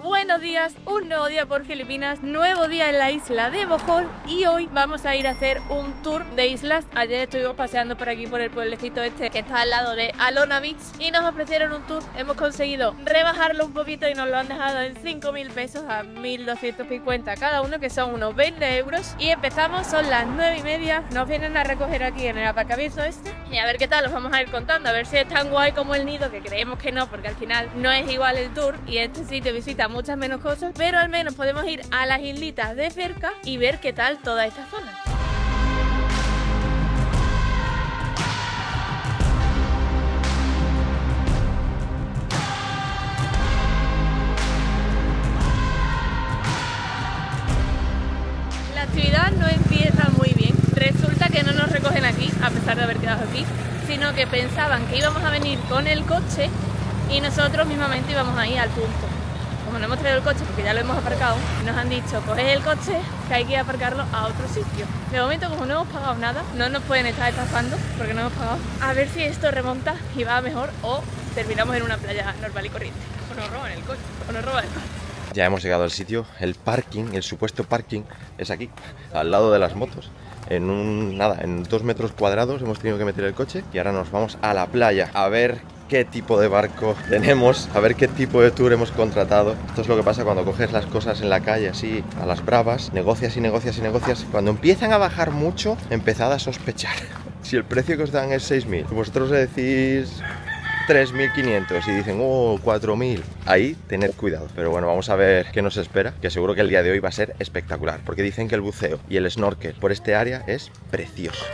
Buenos días, un nuevo día por Filipinas, nuevo día en la isla de Bohol y hoy vamos a ir a hacer un tour de islas. Ayer estuvimos paseando por aquí por el pueblecito este que está al lado de Alona Beach y nos ofrecieron un tour. Hemos conseguido rebajarlo un poquito y nos lo han dejado en 5.000 pesos a 1.250 cada uno, que son unos 20 euros. Y empezamos, son las 9:30, nos vienen a recoger aquí en el aparcamiento este y a ver qué tal, os vamos a ir contando, a ver si es tan guay como el Nido, que creemos que no, porque al final no es igual el tour y este sitio visita muchas menos cosas, pero al menos podemos ir a las islitas de cerca y ver qué tal toda esta zona. La actividad no empieza muy bien. Resulta que no nos recogen aquí, a pesar de haber quedado aquí, sino que pensaban que íbamos a venir con el coche y nosotros mismamente íbamos a ir al punto. Como no hemos traído el coche porque ya lo hemos aparcado, nos han dicho, coged el coche que hay que ir a aparcarlo a otro sitio. De momento, como no hemos pagado nada, no nos pueden estar estafando porque no hemos pagado. A ver si esto remonta y va mejor o terminamos en una playa normal y corriente. O nos roban el coche, o nos roban el coche. Ya hemos llegado al sitio, el parking, el supuesto parking es aquí, al lado de las motos. En 2 metros cuadrados hemos tenido que meter el coche y ahora nos vamos a la playa a ver qué tipo de barco tenemos, a ver qué tipo de tour hemos contratado. Esto es lo que pasa cuando coges las cosas en la calle así a las bravas, negocias y negocias y negocias. Cuando empiezan a bajar mucho, empezad a sospechar. Si el precio que os dan es 6.000, vosotros le decís 3.500 y dicen, oh, 4.000. Ahí tened cuidado. Pero bueno, vamos a ver qué nos espera, que seguro que el día de hoy va a ser espectacular, porque dicen que el buceo y el snorkel por este área es precioso.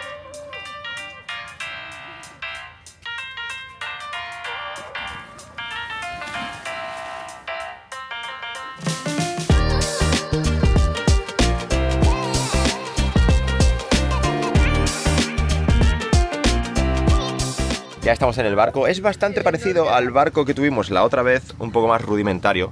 Ya estamos en el barco, es bastante parecido al barco que tuvimos la otra vez, un poco más rudimentario.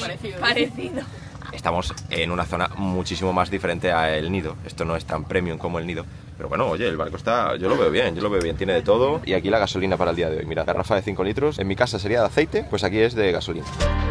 Estamos en una zona muchísimo más diferente a El Nido. Esto no es tan premium como El Nido. Pero bueno, oye, el barco está, yo lo veo bien, tiene de todo. Y aquí la gasolina para el día de hoy, mira, garrafa de 5 litros, en mi casa sería de aceite, pues aquí es de gasolina.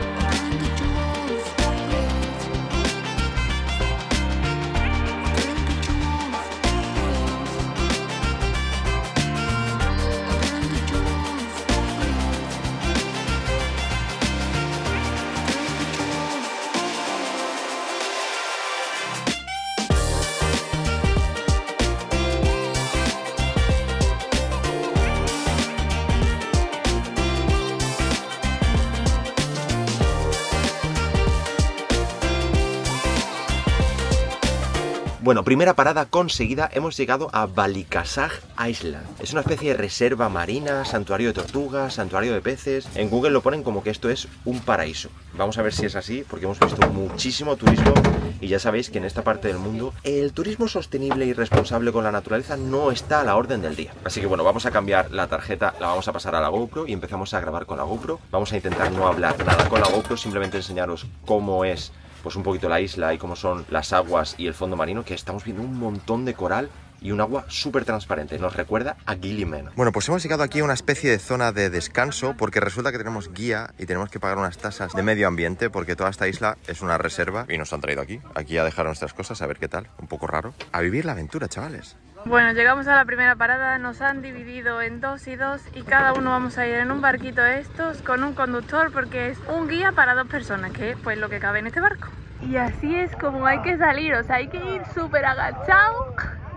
Bueno, primera parada conseguida, hemos llegado a Balikasag Island. Es una especie de reserva marina, santuario de tortugas, santuario de peces. En Google lo ponen como que esto es un paraíso. Vamos a ver si es así, porque hemos visto muchísimo turismo y ya sabéis que en esta parte del mundo el turismo sostenible y responsable con la naturaleza no está a la orden del día. Así que bueno, vamos a cambiar la tarjeta, la vamos a pasar a la GoPro y empezamos a grabar con la GoPro. Vamos a intentar no hablar nada con la GoPro, simplemente enseñaros cómo es pues un poquito la isla y cómo son las aguas y el fondo marino, que estamos viendo un montón de coral y un agua súper transparente, nos recuerda a Gili Men. Bueno, pues hemos llegado aquí a una especie de zona de descanso porque resulta que tenemos guía y tenemos que pagar unas tasas de medio ambiente porque toda esta isla es una reserva y nos han traído aquí a dejar nuestras cosas, a ver qué tal, un poco raro. A vivir la aventura, chavales. Bueno, llegamos a la primera parada, nos han dividido en 2 y 2 y cada uno vamos a ir en un barquito de estos con un conductor porque es un guía para 2 personas, que es pues lo que cabe en este barco. Y así es como hay que salir, o sea, hay que ir súper agachado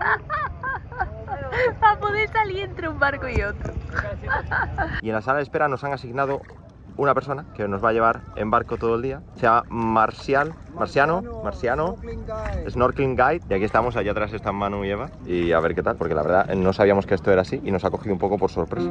para poder salir entre un barco y otro. Y en la sala de espera nos han asignado una persona que nos va a llevar en barco todo el día. Se llama Marciano, Snorkeling Guide. Y aquí estamos, allá atrás están Manu y Eva. Y a ver qué tal, porque la verdad no sabíamos que esto era así y nos ha cogido un poco por sorpresa.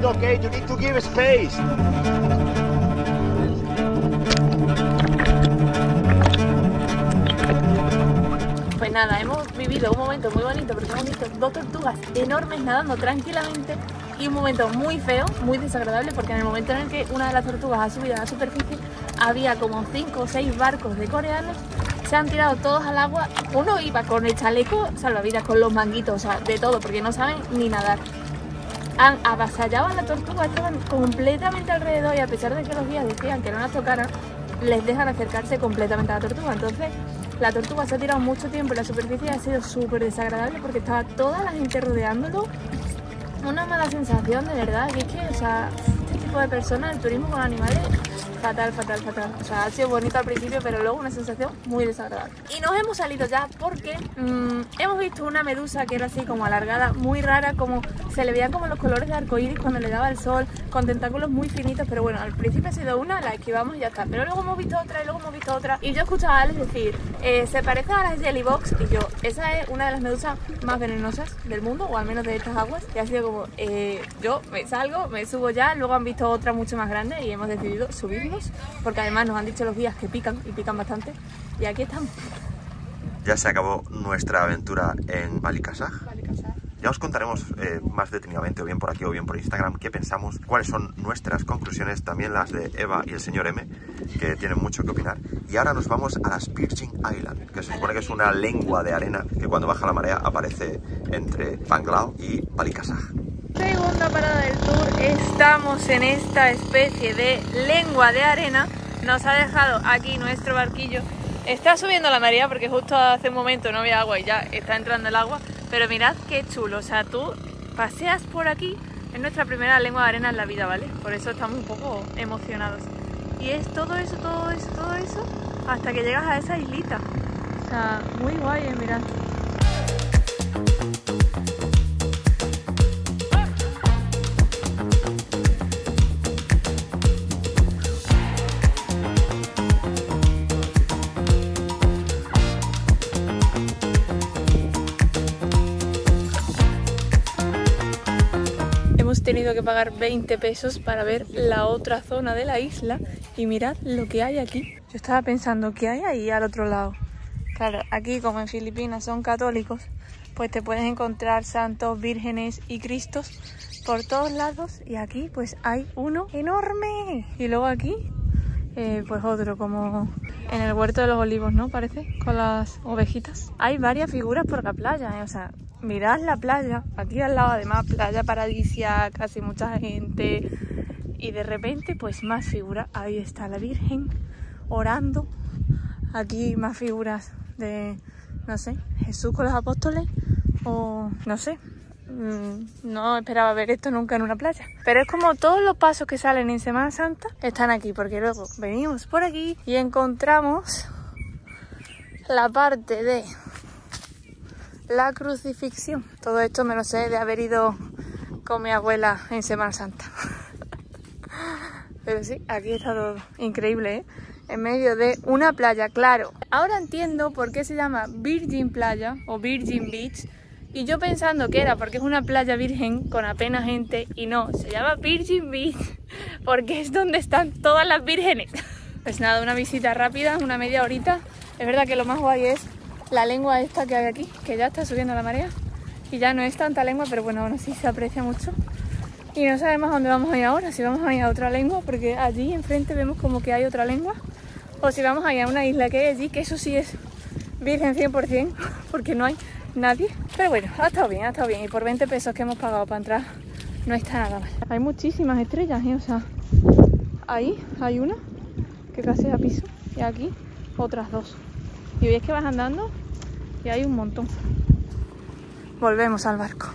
okay? You need to give space. Pues nada, hemos vivido un momento muy bonito porque hemos visto dos tortugas enormes nadando tranquilamente y un momento muy feo, muy desagradable, porque en el momento en el que una de las tortugas ha subido a la superficie había como 5 o 6 barcos de coreanos, se han tirado todos al agua. Uno iba con el chaleco salvavidas, con los manguitos, o sea, de todo, porque no saben ni nadar. Han avasallado a la tortuga, estaban completamente alrededor y a pesar de que los guías decían que no las tocaran, les dejan acercarse completamente a la tortuga. Entonces la tortuga se ha tirado mucho tiempo en la superficie y ha sido súper desagradable porque estaba toda la gente rodeándolo. Una mala sensación, de verdad, que es que, o sea, este tipo de personas, el turismo con animales, fatal, fatal, fatal. O sea, ha sido bonito al principio, pero luego una sensación muy desagradable. Y nos hemos salido ya porque hemos visto una medusa que era así como alargada, muy rara, como se le veían como los colores de arcoíris cuando le daba el sol, con tentáculos muy finitos, pero bueno, al principio ha sido una, la esquivamos y ya está. Pero luego hemos visto otra y luego hemos visto otra. Y yo he escuchado a Alex decir, se parece a las Jellybox, y yo, esa es una de las medusas más venenosas del mundo, o al menos de estas aguas. Y ha sido como, yo me salgo, me subo ya, luego han visto otra mucho más grande y hemos decidido subirnos, porque además nos han dicho los guías que pican, y pican bastante. Y aquí estamos. Ya se acabó nuestra aventura en Balikasag. Ya os contaremos más detenidamente, o bien por aquí o bien por Instagram, qué pensamos, cuáles son nuestras conclusiones, también las de Eva y el señor M, que tienen mucho que opinar. Y ahora nos vamos a las Virgin Islands, que se supone que es una lengua de arena que cuando baja la marea aparece entre Panglao y Balikasag. Segunda parada del tour, estamos en esta especie de lengua de arena. Nos ha dejado aquí nuestro barquillo. Está subiendo la marea porque justo hace un momento no había agua y ya está entrando el agua. Pero mirad qué chulo, o sea, tú paseas por aquí, es nuestra primera lengua de arena en la vida, ¿vale? Por eso estamos un poco emocionados. Y es todo eso, todo eso, todo eso, hasta que llegas a esa islita. O sea, muy guay, mirad. Hemos tenido que pagar 20 pesos para ver la otra zona de la isla y mirad lo que hay aquí. Yo estaba pensando, ¿qué hay ahí al otro lado? Claro, aquí como en Filipinas son católicos, pues te puedes encontrar santos, vírgenes y cristos por todos lados, y aquí pues hay uno enorme. Y luego aquí pues otro, como en el huerto de los olivos, ¿no? Parece, con las ovejitas. Hay varias figuras por la playa, o sea, mirad la playa, aquí al lado además playa paradisíaca, casi mucha gente, y de repente pues más figuras. Ahí está la Virgen orando, aquí más figuras de, no sé, Jesús con los apóstoles, o no sé, no esperaba ver esto nunca en una playa. Pero es como todos los pasos que salen en Semana Santa están aquí, porque luego venimos por aquí y encontramos la parte de la crucifixión. Todo esto me lo sé de haber ido con mi abuela en Semana Santa. Pero sí, aquí está todo increíble, ¿eh? En medio de una playa, claro. Ahora entiendo por qué se llama Virgin Playa o Virgin Beach. Y yo pensando que era porque es una playa virgen con apenas gente, y no, se llama Virgin Beach porque es donde están todas las vírgenes. Pues nada, una visita rápida, una media horita. Es verdad que lo más guay es la lengua esta que hay aquí, que ya está subiendo la marea. Y ya no es tanta lengua, pero bueno, aún así se aprecia mucho. Y no sabemos a dónde vamos a ir ahora, si vamos a ir a otra lengua, porque allí enfrente vemos como que hay otra lengua. O si vamos a ir a una isla que hay allí, que eso sí es virgen 100%, porque no hay nadie. Pero bueno, ha estado bien, y por 20 pesos que hemos pagado para entrar no está nada mal. Hay muchísimas estrellas, ¿eh? O sea, ahí hay una que casi a piso, y aquí otras dos. Y veis que vas andando y hay un montón. Volvemos al barco.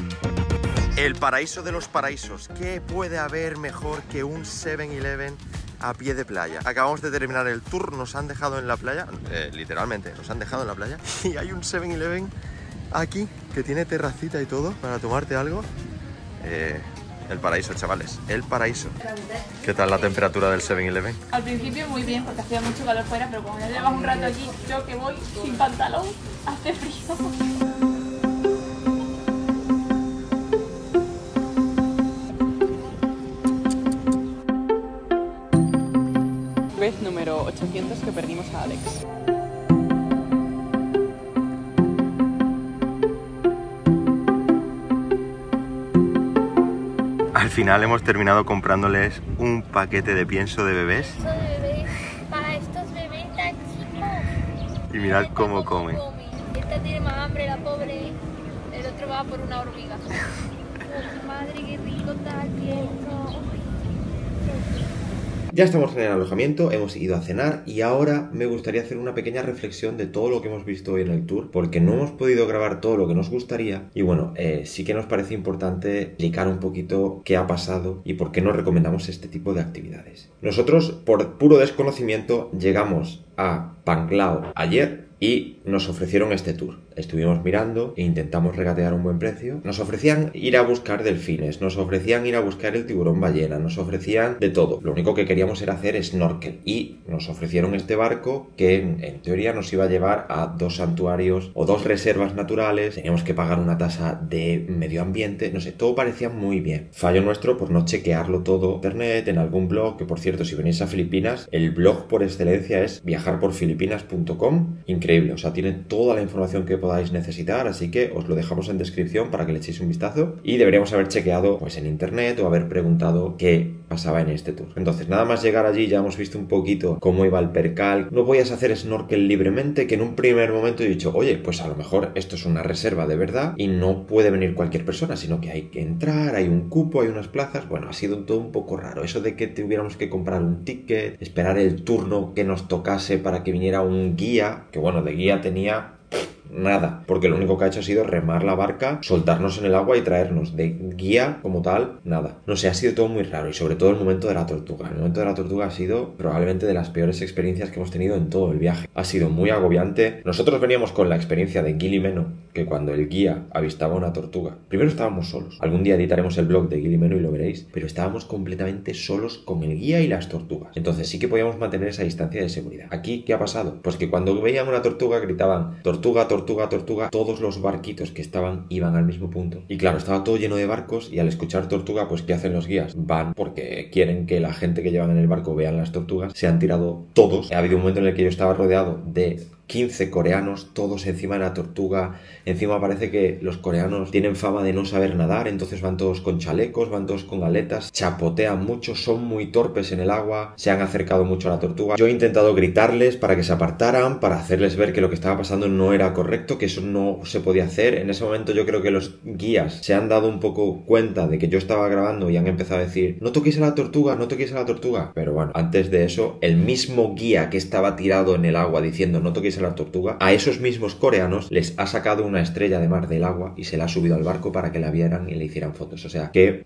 El paraíso de los paraísos. ¿Qué puede haber mejor que un 7-Eleven a pie de playa. Acabamos de terminar el tour, nos han dejado en la playa, literalmente, nos han dejado en la playa. Y hay un 7-Eleven aquí que tiene terracita y todo para tomarte algo. El paraíso, chavales, el paraíso. ¿Qué tal la temperatura del 7-Eleven? Al principio muy bien porque hacía mucho calor fuera, pero como ya llevas un rato aquí, yo que voy sin pantalón, hace frío. Vez número 800 que perdimos a Alex. Al final hemos terminado comprándoles un paquete de pienso de bebés. Pienso de bebés para estos bebés tan chicos. Y mirad cómo comen. Esta tiene más hambre, la pobre. El otro va por una hormiga. Oh, madre, qué rico está el pienso. Ya estamos en el alojamiento, hemos ido a cenar y ahora me gustaría hacer una pequeña reflexión de todo lo que hemos visto hoy en el tour, porque no hemos podido grabar todo lo que nos gustaría y bueno, sí que nos parece importante explicar un poquito qué ha pasado y por qué nos recomendamos este tipo de actividades. Nosotros, por puro desconocimiento, llegamos a Panglao ayer y nos ofrecieron este tour. Estuvimos mirando e intentamos regatear un buen precio. Nos ofrecían ir a buscar delfines, nos ofrecían ir a buscar el tiburón ballena, nos ofrecían de todo. Lo único que queríamos era hacer snorkel y nos ofrecieron este barco que en teoría nos iba a llevar a 2 santuarios o 2 reservas naturales. Teníamos que pagar una tasa de medio ambiente, no sé, todo parecía muy bien. Fallo nuestro por no chequearlo todo en internet, en algún blog, que por cierto, si venís a Filipinas, el blog por excelencia es viajarporfilipinas.com. Increíble, o sea, tiene toda la información que podáis necesitar, así que os lo dejamos en descripción para que le echéis un vistazo y deberíamos haber chequeado pues en internet o haber preguntado qué pasaba en este tour. Entonces, nada más llegar allí ya hemos visto un poquito cómo iba el percal. No podías hacer snorkel libremente, que en un primer momento he dicho, oye, pues a lo mejor esto es una reserva de verdad y no puede venir cualquier persona, sino que hay que entrar, hay un cupo, hay unas plazas. Bueno, ha sido todo un poco raro. Eso de que tuviéramos que comprar un ticket, esperar el turno que nos tocase para que viniera un guía, que bueno, de guía tenía nada, porque lo único que ha hecho ha sido remar la barca, soltarnos en el agua y traernos. De guía como tal, nada. No sé, ha sido todo muy raro y sobre todo el momento de la tortuga. El momento de la tortuga ha sido probablemente de las peores experiencias que hemos tenido en todo el viaje. Ha sido muy agobiante. Nosotros veníamos con la experiencia de Gili Meno, que cuando el guía avistaba una tortuga, primero estábamos solos. Algún día editaremos el blog de Gili Meno y lo veréis, pero estábamos completamente solos con el guía y las tortugas. Entonces sí que podíamos mantener esa distancia de seguridad. Aquí, ¿qué ha pasado? Pues que cuando veían una tortuga gritaban tortuga, tortuga, tortuga. Todos los barquitos que estaban iban al mismo punto. Y claro, estaba todo lleno de barcos y al escuchar tortuga, pues ¿qué hacen los guías? Van porque quieren que la gente que llevan en el barco vean las tortugas. Se han tirado todos. Ha habido un momento en el que yo estaba rodeado de 15 coreanos, todos encima de la tortuga. Encima parece que los coreanos tienen fama de no saber nadar, entonces van todos con chalecos, van todos con aletas, chapotean mucho, son muy torpes en el agua, se han acercado mucho a la tortuga. Yo he intentado gritarles para que se apartaran, para hacerles ver que lo que estaba pasando no era correcto, que eso no se podía hacer. En ese momento yo creo que los guías se han dado un poco cuenta de que yo estaba grabando y han empezado a decir, no toquéis a la tortuga, no toquéis a la tortuga. Pero bueno, antes de eso, el mismo guía que estaba tirado en el agua diciendo no toquéis a la tortuga, a esos mismos coreanos les ha sacado una estrella de mar del agua y se la ha subido al barco para que la vieran y le hicieran fotos. O sea, que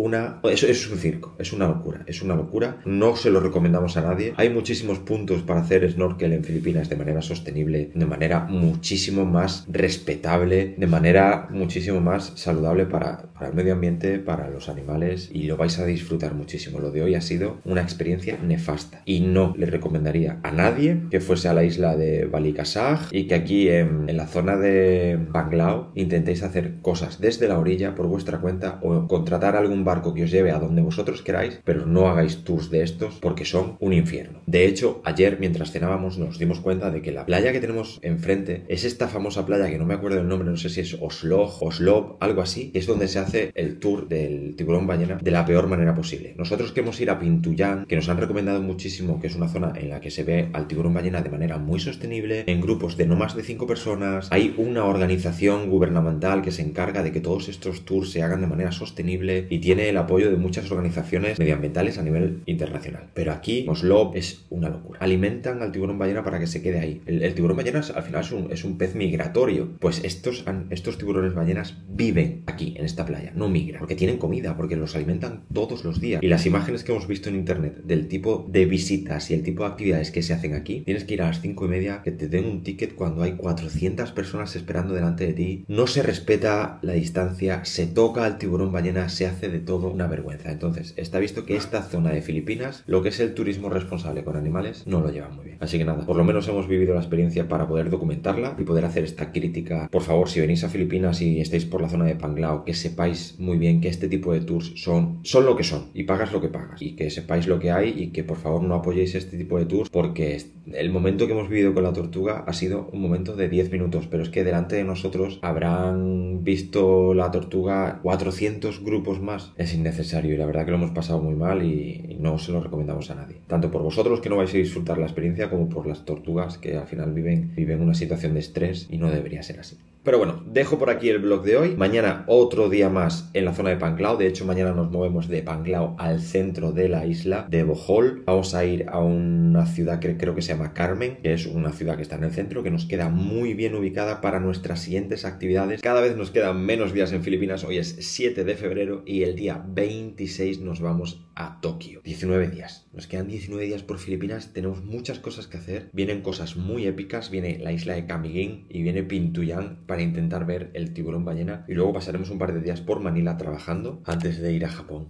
eso es un circo, es una locura, no se lo recomendamos a nadie. Hay muchísimos puntos para hacer snorkel en Filipinas de manera sostenible, de manera muchísimo más respetable, de manera muchísimo más saludable para el medio ambiente, para los animales, y lo vais a disfrutar muchísimo. Lo de hoy ha sido una experiencia nefasta y no le recomendaría a nadie que fuese a la isla de Balikasag y que aquí en la zona de Panglao intentéis hacer cosas desde la orilla por vuestra cuenta o contratar algún barco que os lleve a donde vosotros queráis, pero no hagáis tours de estos porque son un infierno. De hecho, ayer mientras cenábamos nos dimos cuenta de que la playa que tenemos enfrente es esta famosa playa que no me acuerdo del nombre, no sé si es Oslob, algo así, que es donde se hace el tour del tiburón ballena de la peor manera posible. Nosotros queremos ir a Pintuyán, que nos han recomendado muchísimo, que es una zona en la que se ve al tiburón ballena de manera muy sostenible, sostenible, en grupos de no más de 5 personas. Hay una organización gubernamental que se encarga de que todos estos tours se hagan de manera sostenible y tiene el apoyo de muchas organizaciones medioambientales a nivel internacional. Pero aquí Oslo es una locura. Alimentan al tiburón ballena para que se quede ahí. El tiburón ballena al final es un pez migratorio. Pues estos tiburones ballenas viven aquí, en esta playa, no migran, porque tienen comida, porque los alimentan todos los días. Y las imágenes que hemos visto en internet del tipo de visitas y el tipo de actividades que se hacen aquí, tienes que ir a las 5:30, que te den un ticket cuando hay 400 personas esperando delante de ti. No se respeta la distancia, se toca al tiburón ballena, se hace de todo una vergüenza. Entonces, está visto que esta zona de Filipinas, lo que es el turismo responsable con animales, no lo llevan muy bien. Así que nada, por lo menos hemos vivido la experiencia para poder documentarla y poder hacer esta crítica. Por favor, si venís a Filipinas y estáis por la zona de Panglao, que sepáis muy bien que este tipo de tours son lo que son y pagas lo que pagas, y que sepáis lo que hay y que por favor no apoyéis este tipo de tours, porque el momento que hemos vivido con la tortuga ha sido un momento de 10 minutos, pero es que delante de nosotros habrán visto la tortuga 400 grupos más. Es innecesario y la verdad que lo hemos pasado muy mal y no se lo recomendamos a nadie, tanto por vosotros, que no vais a disfrutar la experiencia, como por las tortugas, que al final viven una situación de estrés y no debería ser así. Pero bueno, dejo por aquí el vlog de hoy. Mañana otro día más en la zona de Panglao. De hecho, mañana nos movemos de Panglao al centro de la isla de Bohol. Vamos a ir a una ciudad que creo que se llama Carmen, que es una ciudad que está en el centro, que nos queda muy bien ubicada para nuestras siguientes actividades. Cada vez nos quedan menos días en Filipinas. Hoy es 7 de febrero y el día 26 nos vamos a Tokio. 19 días. Nos quedan 19 días por Filipinas. Tenemos muchas cosas que hacer. Vienen cosas muy épicas. Viene la isla de Camiguin y viene Pintuyang para intentar ver el tiburón ballena. Y luego pasaremos un par de días por Manila trabajando antes de ir a Japón.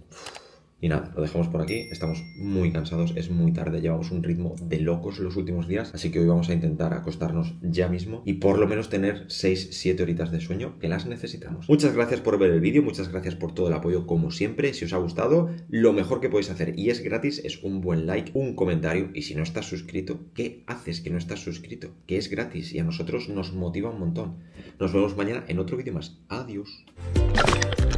Y nada, lo dejamos por aquí. Estamos muy cansados, es muy tarde, llevamos un ritmo de locos los últimos días, así que hoy vamos a intentar acostarnos ya mismo y por lo menos tener 6-7 horitas de sueño, que las necesitamos. Muchas gracias por ver el vídeo, muchas gracias por todo el apoyo como siempre. Si os ha gustado, lo mejor que podéis hacer, y es gratis, es un buen like, un comentario, y si no estás suscrito, ¿qué haces que no estás suscrito? Que es gratis y a nosotros nos motiva un montón. Nos vemos mañana en otro vídeo más. Adiós.